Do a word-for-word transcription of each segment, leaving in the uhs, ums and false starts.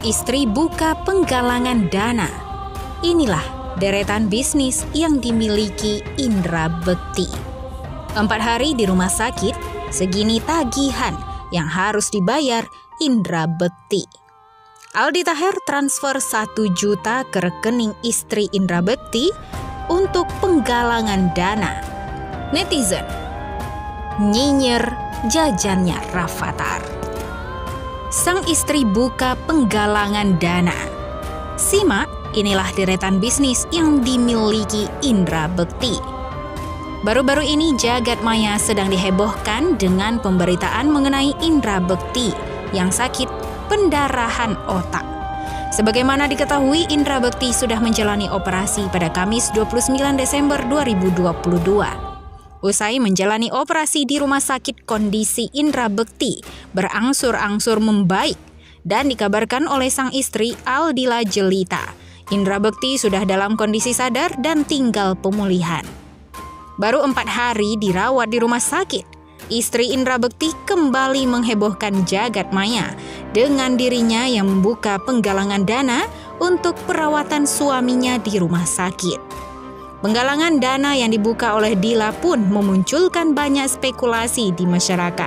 istri buka penggalangan dana. Inilah deretan bisnis yang dimiliki Indra Bekti. Empat hari di rumah sakit, segini tagihan yang harus dibayar Indra Bekti. Aldi Taher transfer satu juta ke rekening istri Indra Bekti untuk penggalangan dana. Netizen nyinyir jajannya Rafathar. Sang istri buka penggalangan dana. Simak, inilah deretan bisnis yang dimiliki Indra Bekti. Baru-baru ini jagat maya sedang dihebohkan dengan pemberitaan mengenai Indra Bekti yang sakit pendarahan otak. Sebagaimana diketahui, Indra Bekti sudah menjalani operasi pada Kamis dua puluh sembilan Desember dua ribu dua puluh dua. Usai menjalani operasi di rumah sakit, kondisi Indra Bekti berangsur-angsur membaik dan dikabarkan oleh sang istri Aldila Jelita, Indra Bekti sudah dalam kondisi sadar dan tinggal pemulihan. Baru empat hari dirawat di rumah sakit, istri Indra Bekti kembali menghebohkan jagat maya dengan dirinya yang membuka penggalangan dana untuk perawatan suaminya di rumah sakit. Penggalangan dana yang dibuka oleh Dila pun memunculkan banyak spekulasi di masyarakat.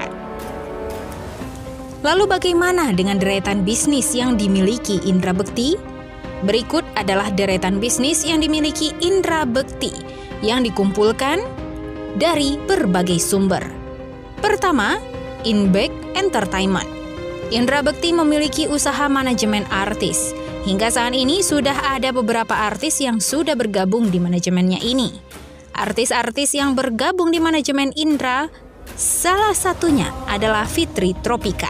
Lalu bagaimana dengan deretan bisnis yang dimiliki Indra Bekti? Berikut adalah deretan bisnis yang dimiliki Indra Bekti yang dikumpulkan dari berbagai sumber. Pertama, Inback Entertainment. Indra Bekti memiliki usaha manajemen artis. Hingga saat ini sudah ada beberapa artis yang sudah bergabung di manajemennya ini. Artis-artis yang bergabung di manajemen Indra, salah satunya adalah Fitri Tropika.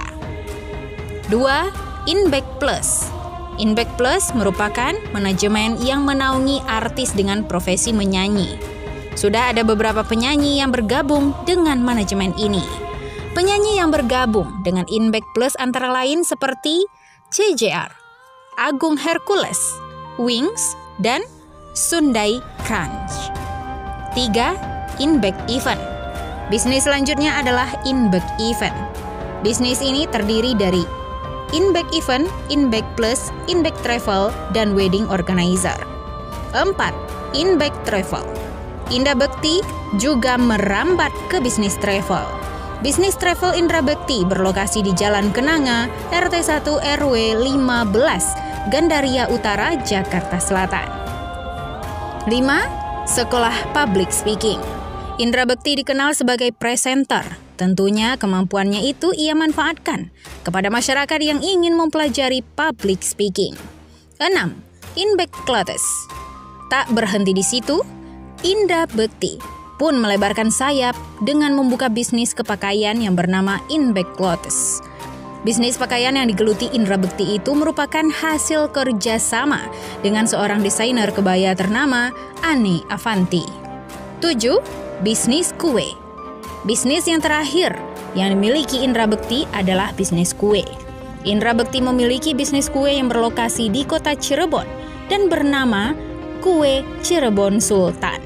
Dua, Inback Plus. Inback Plus merupakan manajemen yang menaungi artis dengan profesi menyanyi. Sudah ada beberapa penyanyi yang bergabung dengan manajemen ini. Penyanyi yang bergabung dengan Inback Plus antara lain seperti C J R, Agung Hercules, Wings, dan Sundai Crunch. Tiga, Inback Event. Bisnis selanjutnya adalah Inback Event. Bisnis ini terdiri dari Inback Event, Inback Plus, Inback Travel, dan Wedding Organizer. Empat, Inback Travel. Indra Bekti juga merambat ke bisnis travel. Bisnis travel Indra Bekti berlokasi di Jalan Kenanga, R T satu R W lima belas, Gandaria Utara, Jakarta Selatan. Lima, Sekolah Public Speaking. Indra Bekti dikenal sebagai presenter. Tentunya kemampuannya itu ia manfaatkan kepada masyarakat yang ingin mempelajari public speaking. Enam, Inback Clothes. Tak berhenti di situ, Indra Bekti pun melebarkan sayap dengan membuka bisnis kepakaian yang bernama Inback Clothes. Bisnis pakaian yang digeluti Indra Bekti itu merupakan hasil kerjasama dengan seorang desainer kebaya ternama Ane Avanti. Tujuh, Bisnis kue. Bisnis yang terakhir yang dimiliki Indra Bekti adalah bisnis kue. Indra Bekti memiliki bisnis kue yang berlokasi di kota Cirebon dan bernama Kue Cirebon Sultan.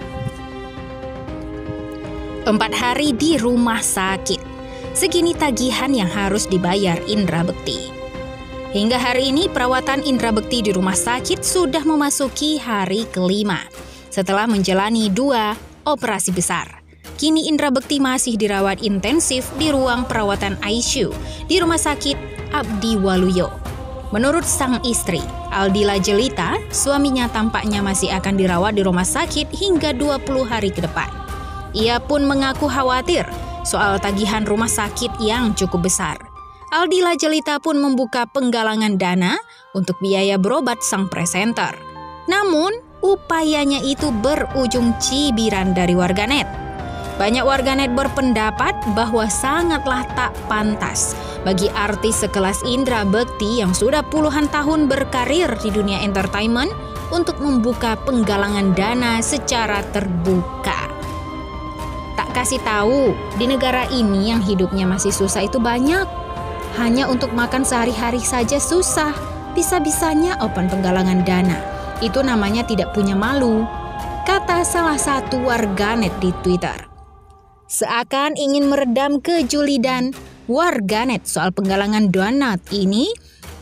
Empat hari di rumah sakit. Segini tagihan yang harus dibayar Indra Bekti. Hingga hari ini perawatan Indra Bekti di rumah sakit sudah memasuki hari kelima. Setelah menjalani dua operasi besar. Kini Indra Bekti masih dirawat intensif di ruang perawatan I C U di Rumah Sakit Abdi Waluyo. Menurut sang istri, Aldila Jelita, suaminya tampaknya masih akan dirawat di rumah sakit hingga dua puluh hari ke depan. Ia pun mengaku khawatir soal tagihan rumah sakit yang cukup besar. Aldila Jelita pun membuka penggalangan dana untuk biaya berobat sang presenter. Namun, upayanya itu berujung cibiran dari warganet. Banyak warganet berpendapat bahwa sangatlah tak pantas bagi artis sekelas Indra Bekti yang sudah puluhan tahun berkarir di dunia entertainment untuk membuka penggalangan dana secara terbuka. Tak kasih tahu, di negara ini yang hidupnya masih susah itu banyak. Hanya untuk makan sehari-hari saja susah. Bisa-bisanya open penggalangan dana. Itu namanya tidak punya malu, kata salah satu warganet di Twitter. Seakan ingin meredam kejulidan warganet soal penggalangan dana ini,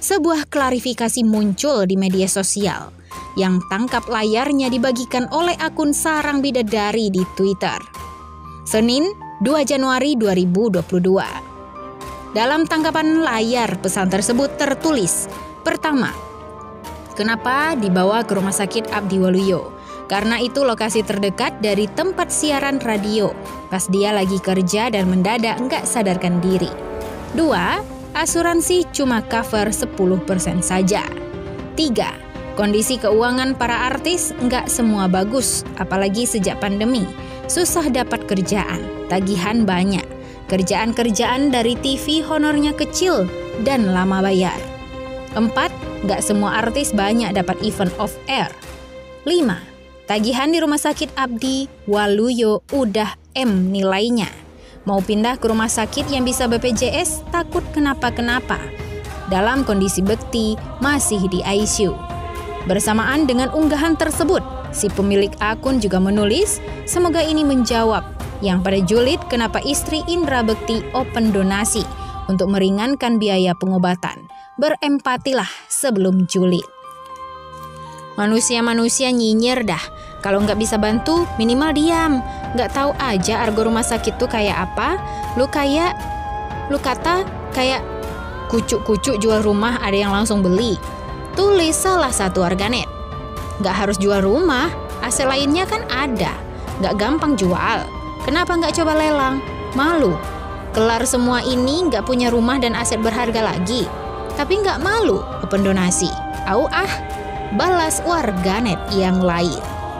sebuah klarifikasi muncul di media sosial yang tangkap layarnya dibagikan oleh akun Sarang Bidadari di Twitter. Senin, dua Januari dua ribu dua puluh dua. Dalam tangkapan layar pesan tersebut tertulis, pertama, kenapa dibawa ke Rumah Sakit Abdi Waluyo? Karena itu lokasi terdekat dari tempat siaran radio, pas dia lagi kerja dan mendadak nggak sadarkan diri. Dua, asuransi cuma cover sepuluh persen saja. Tiga, kondisi keuangan para artis nggak semua bagus, apalagi sejak pandemi. Susah dapat kerjaan, tagihan banyak. Kerjaan-kerjaan dari T V honornya kecil dan lama bayar. Empat, nggak semua artis banyak dapat event off air. Lima, tagihan di Rumah Sakit Abdi Waluyo udah M nilainya. Mau pindah ke rumah sakit yang bisa B P J S takut kenapa-kenapa. Dalam kondisi bekti masih di I C U. Bersamaan dengan unggahan tersebut, si pemilik akun juga menulis, semoga ini menjawab yang pada julid kenapa istri Indra Bekti open donasi untuk meringankan biaya pengobatan. Berempatilah sebelum julid. Manusia-manusia nyinyir dah. Kalau nggak bisa bantu, minimal diam. Nggak tahu aja argo rumah sakit tuh kayak apa. Lu kayak, lu kata kayak kucuk-kucuk jual rumah ada yang langsung beli. Tulis salah satu warganet. Nggak harus jual rumah, aset lainnya kan ada. Nggak gampang jual. Kenapa nggak coba lelang? Malu. Kelar semua ini nggak punya rumah dan aset berharga lagi. Tapi nggak malu open donasi. Au ah, balas warganet yang lain.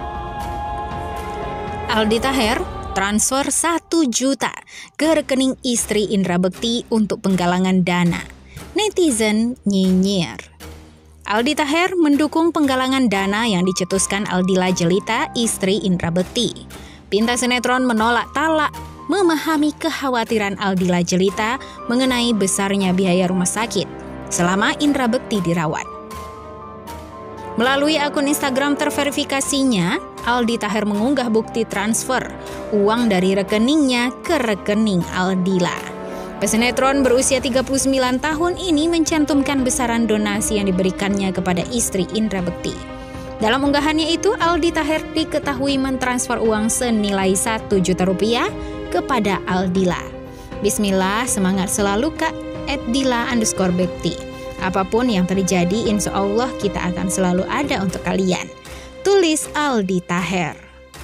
Aldi Taher transfer satu juta ke rekening istri Indra Bekti untuk penggalangan dana. Netizen nyinyir. Aldi Taher mendukung penggalangan dana yang dicetuskan Aldila Jelita, istri Indra Bekti. Pinta sinetron menolak talak, memahami kekhawatiran Aldila Jelita mengenai besarnya biaya rumah sakit selama Indra Bekti dirawat. Melalui akun Instagram terverifikasinya, Aldi Taher mengunggah bukti transfer uang dari rekeningnya ke rekening Aldila. Pesinetron berusia tiga puluh sembilan tahun ini mencantumkan besaran donasi yang diberikannya kepada istri Indra Bekti. Dalam unggahannya itu, Aldi Taher diketahui mentransfer uang senilai satu juta rupiah kepada Aldila. Bismillah, semangat selalu Kak, at dila underscore bekti. Apapun yang terjadi, insya Allah kita akan selalu ada untuk kalian. Tulis Aldi Taher.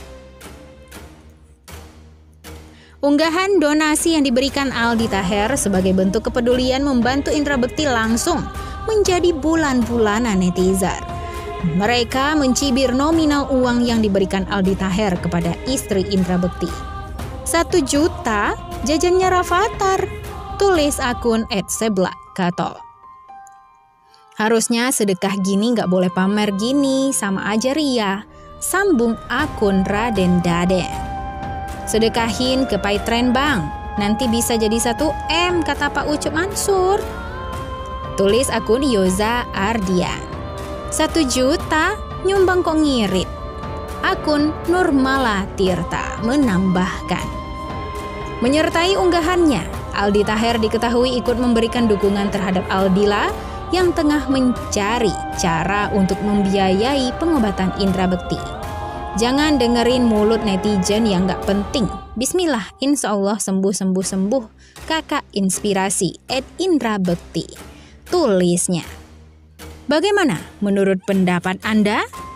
Unggahan donasi yang diberikan Aldi Taher sebagai bentuk kepedulian membantu Indra Bekti langsung menjadi bulan-bulanan netizen. Mereka mencibir nominal uang yang diberikan Aldi Taher kepada istri Indra Bekti. Satu juta jajannya Rafathar, tulis akun et seblak kato. Harusnya sedekah gini nggak boleh pamer gini, sama aja ria, sambung akun Raden Daden. Sedekahin ke Paytren Bang, nanti bisa jadi satu M, kata Pak Ucup Mansur. Tulis akun Yoza Ardian. Satu juta nyumbang kok ngirit. Akun Nurmala Tirta menambahkan. Menyertai unggahannya, Aldi Taher diketahui ikut memberikan dukungan terhadap Aldila yang tengah mencari cara untuk membiayai pengobatan Indra Bekti. Jangan dengerin mulut netizen yang gak penting. Bismillah, insya Allah sembuh-sembuh-sembuh. Kakak inspirasi, at Indra Bekti. Tulisnya. Bagaimana menurut pendapat Anda?